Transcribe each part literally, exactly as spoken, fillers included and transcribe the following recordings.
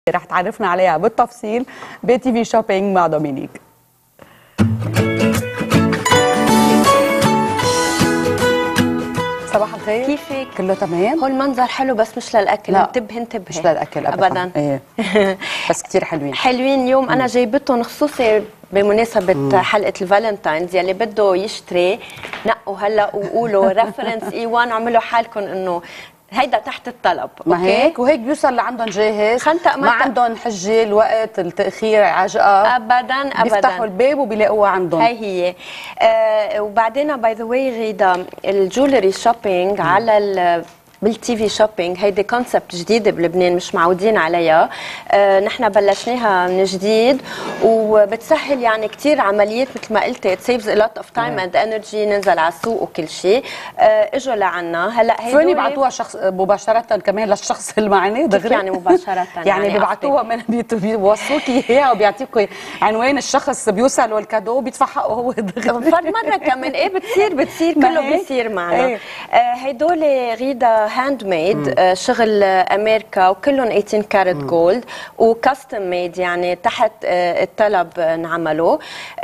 رح تعرفنا عليها بالتفصيل بتي في شوبينج مع دومينيك. صباح الخير، كيفك؟ كله تمام؟ هو المنظر حلو بس مش للاكل. لا انتبهي انتبهي، مش للاكل ابدا, أبداً. ايه بس كثير حلوين حلوين. اليوم انا جايبتهم خصوصي بمناسبه مم. حلقه الفالنتاينز. يلي بده يشتري نقوا هلا وقولوا ريفرنس اي واحد، اعملوا حالكم انه هيدا تحت الطلب. ما أوكي؟ هيك وهيك بيوصل لعندهم جاهز، خنتق ما عندهم حجه الوقت التاخير عجقه ابدا ابدا، بيفتحوا الباب وبيلاقوها عندهم. هي هي آه وبعدين باي ذا واي غيدا الجولري شوبينج على ال بالتي في شوبينج، هيدي كونسبت جديده بلبنان مش معودين عليها. آه نحن بلشناها من جديد وبتسهل يعني كثير عمليات مثل ما قلتي، it saves a lot of time and energy. ننزل على السوق وكل شيء. آه اجوا لعنا هلا هيدول فين يبعتوها شخص مباشره كمان للشخص اللي معنا دغري؟ يعني مباشره يعني, يعني بيبعتوها من بيوصوكي اياها وبيعطيكوا عنوان الشخص بيوصل والكادو بيدفع حقه هو دغري. فرد مره كمان ايه بتصير بتصير كله بيصير معنا. ايه. آه هيدول غيدا هاند ميد، آه شغل آه امريكا وكلهم ثمانية عشر كارات جولد وكاستم ميد، يعني تحت آه الطلب آه نعمله.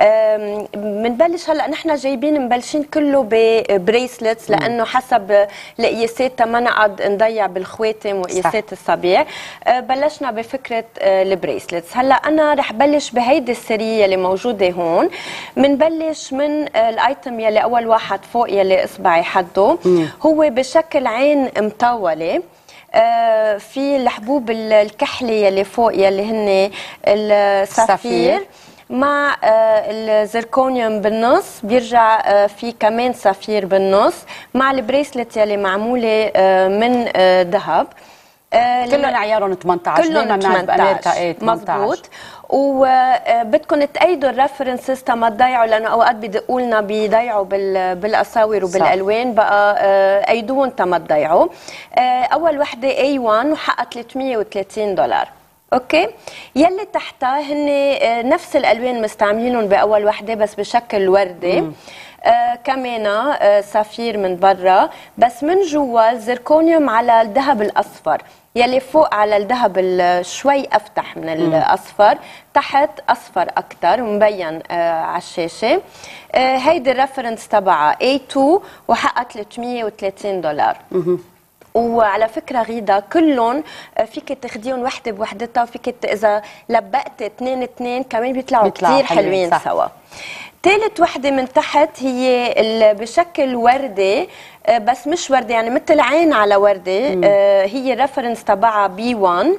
بنبلش هلا نحن جايبين مبلشين كله ببريسلتس لانه حسب القياسات ما نقعد نضيع بالخواتم وقياسات الصبيع. آه بلشنا بفكره آه البريسلتس. هلا انا رح بلش بهيدي السريه اللي موجوده هون. بنبلش من آه الايتم يلي اول واحد فوق يلي اصبعي حده، هو بشكل عين مطوله. آه في الحبوب الكحلي يلي فوق يلي هن السافير مع آه الزركونيوم بالنص، بيرجع آه في كمان سافير بالنص مع البريسلت يلي معموله آه من ذهب. آه كلهم عيارهم ثمانية عشر، كلهم ثمانية عشر بامريكا. ايه مضبوط. وبدكم تأيدوا الريفرنسز تما تضيعوا، لانه اوقات بدقوا لنا بيضيعوا بالاساور وبالالوان، بقى ايدوهم تما تضيعوا. اول وحده اي واحد وحقها ثلاثمية وثلاثين دولار. اوكي، يلي تحتها هن نفس الالوان مستعملينهم باول وحده بس بشكل وردي. آه كمان آه سافير من برا، بس من جوا الزركونيوم على الذهب الاصفر، يلي فوق على الذهب شوي افتح من الاصفر، تحت اصفر اكثر مبين آه على الشاشه. آه هيدي الريفرنس تبعها إيه اثنين وحقها ثلاثمية وثلاثين دولار. وعلى فكره غيدا كلهم فيك تاخديهم وحده بوحدتها، وفيك اذا لبقت اثنين اثنين كمان بيطلعوا كثير حلوين صح. سوا. ثالث وحده من تحت هي بشكل وردي، بس مش وردي يعني مثل عين على وردي. مم. هي الريفرنس تبعها بي واحد،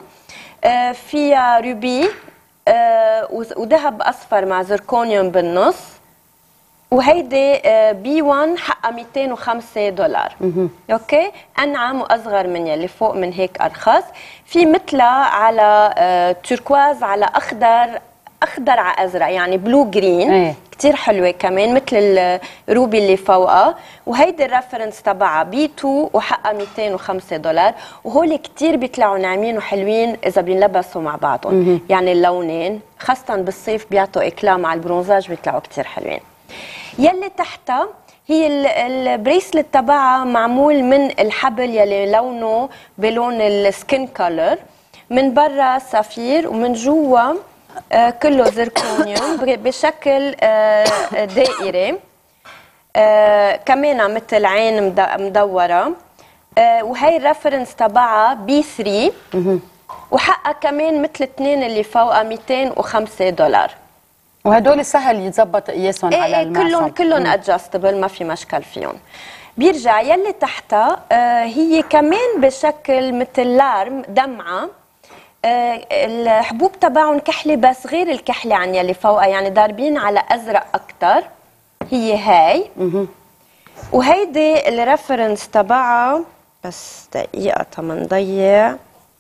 فيها روبي وذهب اصفر مع زركونيوم بالنص، وهيدي بي واحد حقها مئتين وخمسة دولار. مم. اوكي، انعم واصغر من يلي فوق، من هيك ارخص. في مثلها على توركواز على اخضر، اخضر على ازرق، يعني بلو جرين. ايه. كتير حلوه كمان مثل الروبي اللي فوقها. وهيدي الريفرنس تبعها بي اثنين وحقها مئتين وخمسة دولار. وهول كتير بيطلعوا ناعمين وحلوين اذا بينلبسوا مع بعضهم. مم. يعني اللونين خاصه بالصيف بيعطوا اكلا مع البرونزاج، بيطلعوا كتير حلوين. يلي تحتها هي البريسلت تبعها معمول من الحبل يلي لونه بلون السكين كولر، من برا سافير ومن جوا آه كله زركونيوم بشكل آه دائري. آه كمان مثل عين مدوره. آه وهي الريفرنس تبعها بي ثلاثة وحقها كمان مثل الاثنين اللي فوقها مئتين وخمسة دولار. وهدول سهل يتظبط قياسهم ايه على المعصم. كلهم كلهم ادجستبل، ما في مشكل فيهم. بيرجع يلي تحتها آه هي كمان بشكل مثل لارم دمعه. آه الحبوب تبعهم كحلي بس غير الكحلي عن يلي فوقها، يعني ضاربين على ازرق اكثر. هي هاي. وهيدي الريفرنس تبعها، بس دقيقه تما نضيع.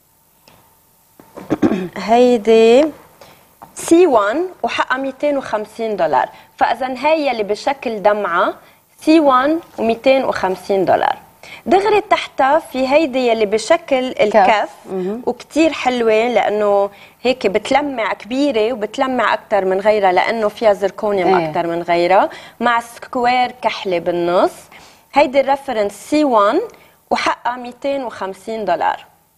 هيدي سي واحد وحقها مئتين وخمسين دولار. فاذا هي اللي بشكل دمعه سي واحد ومئتين وخمسين دولار. دغري تحتها في هيدي يلي بشكل الكف وكتير حلوه، لانه هيك بتلمع كبيره وبتلمع اكثر من غيرها لانه فيها زركونيوم ايه. اكثر من غيرها، مع سكوير كحله بالنص. هيدي الريفرنس سي واحد وحقها مئتين وخمسين دولار.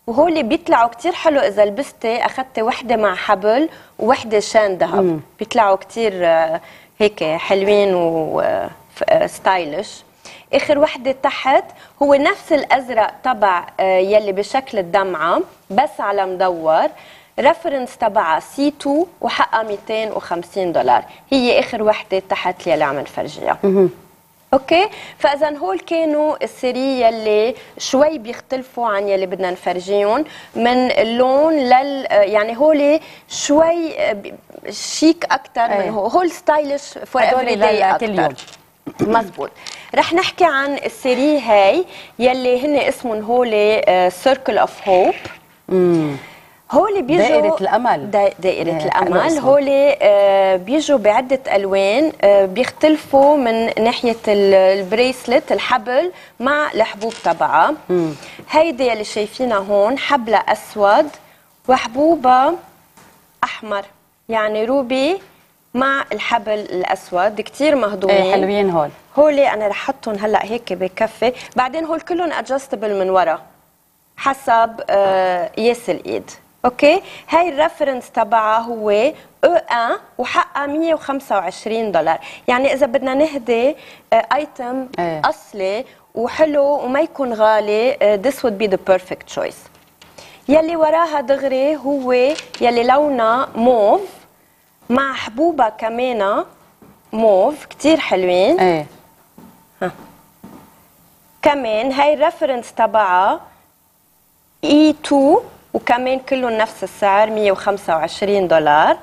وهول بيطلعوا كتير حلو اذا لبستي اخذتي وحده مع حبل ووحده شان ذهب، بيطلعوا كتير هيك حلوين وستايلش. اخر وحده تحت هو نفس الازرق تبع يلي بشكل الدمعه بس على مدور، ريفرنس تبعها سي اثنين وحقها مئتين وخمسين دولار، هي اخر وحده تحت يلي عم نفرجيها. اوكي، فاذا هول كانوا السيري يلي شوي بيختلفوا عن يلي بدنا نفرجيهم من اللون لل يعني هول شوي شيك اكثر من هو هول ستايلش فور افري داي اكثر. مزبوط. رح نحكي عن السيري هاي يلي هن اسمهم هول سيركل اوف هوب. هول بيجوا دائرة الأمل. دائرة الأمل. هول آه بيجوا بعدة ألوان، آه بيختلفوا من ناحية البريسلت الحبل مع الحبوب تبعها. هيدي اللي شايفينها هون حبلة أسود وحبوبة أحمر، يعني روبي مع الحبل الأسود، كتير مهضومين. ايه حلوين هول. هول أنا رح حطهم هلأ هيك بكفي، بعدين هول كلهم أدجستبل من ورا حسب آه قياس الإيد. اوكي، هاي الريفرنس تبعها هو او واحد وحقها مئة وخمسة وعشرين دولار، يعني اذا بدنا نهدي ايتم ايه. اصلي وحلو وما يكون غالي، this would be the perfect choice. يلي وراها دغري هو يلي لونها موف مع حبوبه كمان موف كتير حلوين. ايه ها كمان هاي الريفرنس تبعها اي اثنين وكمان كلهم نفس السعر مئة وخمسة وعشرين دولار.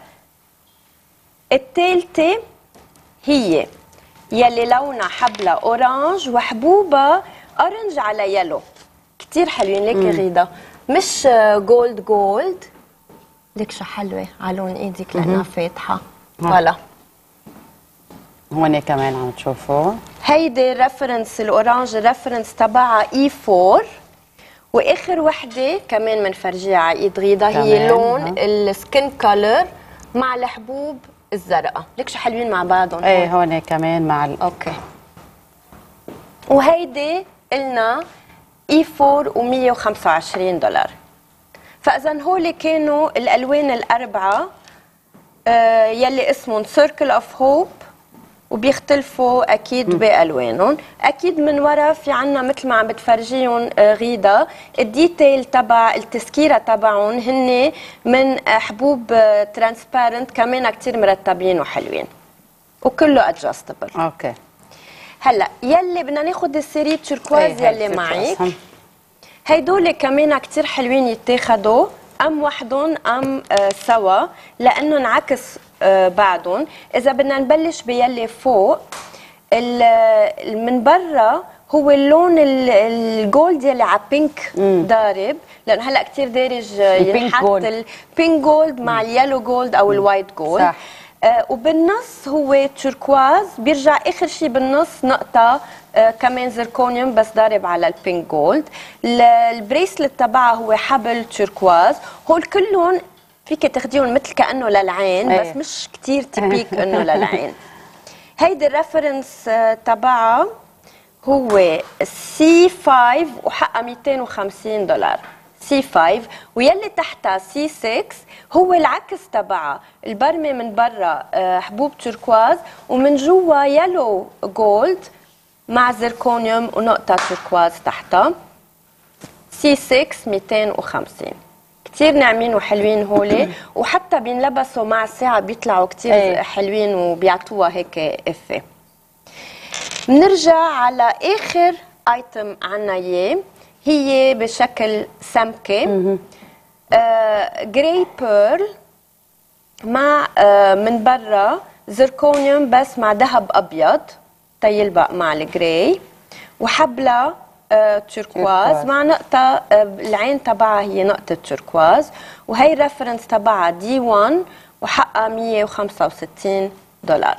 الثالثة هي يلي لونها حبلة اورانج وحبوبة اورنج على يلو، كتير حلوين. ليكي غيدا مش جولد جولد، ليك شو حلوة على لون ايدك لانها فاتحة. فوالا هون كمان عم تشوفوا هيدي الريفرنس الاورانج، الريفرنس تبعها اي أربعة. واخر وحده كمان بنفرجيها على ايد غيدا هي لون السكين كولر مع الحبوب الزرقاء، ليك شو حلوين مع بعضهم. ايه هون كمان مع ال... اوكي. وهيدي قلنا اي أربعة ومئة وخمسة وعشرين دولار. فاذا هول كانوا الالوان الاربعه آه يلي اسمهم سيركل اوف هوب، وبيختلفوا اكيد بالوانهم. اكيد من ورا في عنا مثل ما عم بتفرجيهم غيدا الديتيل تبع التسكيره تبعهم، هن من حبوب ترانسبيرنت كمان كتير مرتبين وحلوين وكله ادجستبل. اوكي. هلا يلي بدنا ناخذ السيري تشيركواز يلي معك، هيدول كمان كتير حلوين يتاخدوا ام وحدهم ام آه سوا لانه عكس آه بعدهم. اذا بدنا نبلش بيلي فوق من برا هو اللون الجولد يلي على بينك ضارب، لانه هلا كثير دارج ينحط البينك جولد مع اليلو جولد او الوايت جولد. صح. آه وبالنص هو تشيركواز، بيرجع اخر شيء بالنص نقطه آه كمان زركونيوم بس ضارب على البينك جولد. البريسلت تبعها هو حبل تشيركواز. هول كلهم فيك تاخديهم مثل كانه للعين أيه. بس مش كثير تيبيك انه للعين. هيدي الريفرنس آه تبعها هو سي خمسة وحقها مئتين وخمسين دولار سي خمسة، ويلي تحتها سي ستة هو العكس تبعها، البرمه من برا حبوب تركواز ومن جوا يلو جولد مع زركونيوم ونقطه تركواز تحتها. سي ستة مئتين وخمسين، كتير ناعمين وحلوين هولي، وحتى بينلبسوا مع الساعه بيطلعوا كتير أيه. حلوين وبيعطوها هيك افه. بنرجع على اخر ايتم عنا اياه، هي بشكل سمكه آه جراي بيرل مع آه من برا زركونيوم بس مع ذهب ابيض تيلبق مع الجراي، وحبلة آه تشيركواز مع نقطه آه العين تبعها هي نقطه تشيركواز، وهي الريفرنس تبعها دي واحد وحقها مئة وخمسة وستين دولار.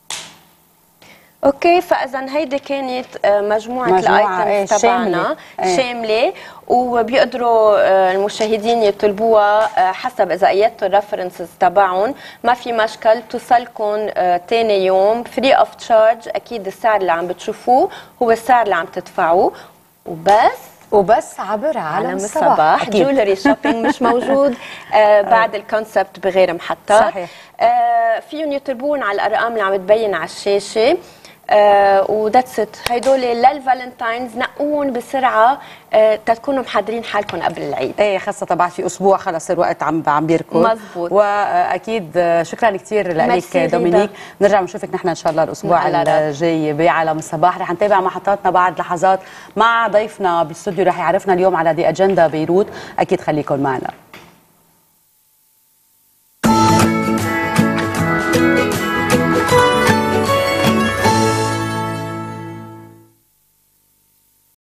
اوكي، فاذا هيدي كانت مجموعه, مجموعة الايتمز تبعنا شامله, شاملة. وبيقدروا المشاهدين يطلبوها حسب اذا ايدتوا الريفرنسز تبعهم، ما في مشكل، توصلكم ثاني يوم فري اوف تشارج. اكيد السعر اللي عم بتشوفوه هو السعر اللي عم تدفعوه وبس. وبس عبر عالم, عالم الصباح, الصباح. جولري شوبينج مش موجود آه بعد الكونسبت بغير محطات. صحيح. آه فيهم يطلبون على الارقام اللي عم تبين على الشاشه. آه وذاتس ات. هدول للفالنتاينز نقون بسرعه آه تكونوا محضرين حالكم قبل العيد. ايه خاصه بعد في اسبوع خلص الوقت عم عم بيركض. مزبوط. واكيد شكرا كثير لك دومينيك. نرجع بنشوفك نحن ان شاء الله الاسبوع الجاي بعالم الصباح. رح نتابع محطاتنا بعد لحظات مع ضيفنا بالاستوديو، رح يعرفنا اليوم على دي اجندا بيروت. اكيد خليكم معنا.